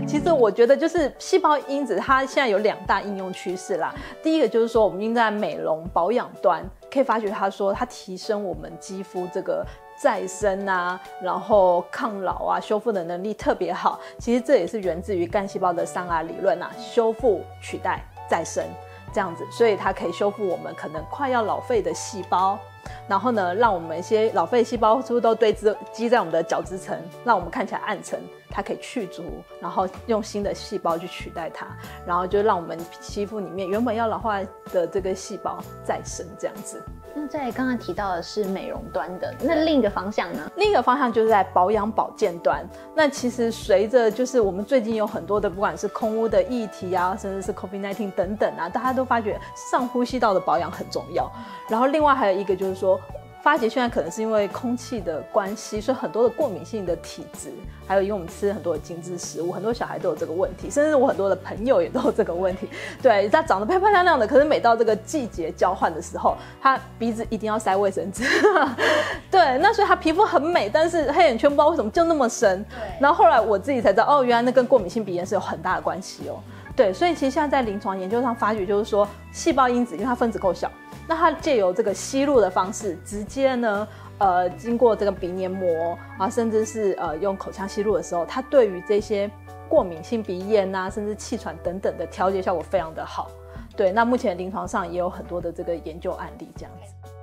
其实我觉得就是细胞因子，它现在有2大应用趋势啦。第一个就是说，我们应在美容保养端可以发觉，它说它提升我们肌肤这个再生啊，然后抗老啊、修复的能力特别好。其实这也是源自于干细胞的3R 理论啊，修复、取代、再生这样子，所以它可以修复我们可能快要老废的细胞。然后呢，让我们一些老废细胞是不是都堆积在我们的角质层，让我们看起来暗沉，它可以去除，然后用新的细胞去取代它，然后就让我们肌肤里面原本要老化的这个细胞再生这样子。 那在刚刚提到的是美容端的，那另一个方向呢？ 另一个方向就是在保养保健端。那其实随着就是我们最近有很多的不管是空污的议题啊，甚至是 COVID-19 等等啊，大家都发觉上呼吸道的保养很重要。然后另外还有一个就是说，发觉现在可能是因为空气的关系，所以很多的过敏性的体质，还有因为我们吃很多的精致食物，很多小孩都有这个问题，甚至我很多的朋友也都有这个问题。对，他长得漂漂亮亮的，可是每到这个季节交换的时候，他鼻子一定要塞卫生纸。对，那所以他皮肤很美，但是黑眼圈不知道为什么就那么深。然后后来我自己才知道，哦，原来那跟过敏性鼻炎是有很大的关系哦。对，所以其实现在在临床研究上发觉，就是说细胞因子，因为它分子够小，那它借由这个吸入的方式，直接呢，经过这个鼻黏膜啊，甚至是用口腔吸入的时候，它对于这些过敏性鼻炎啊，甚至气喘等等的调节效果非常的好。对，那目前临床上也有很多的这个研究案例这样子。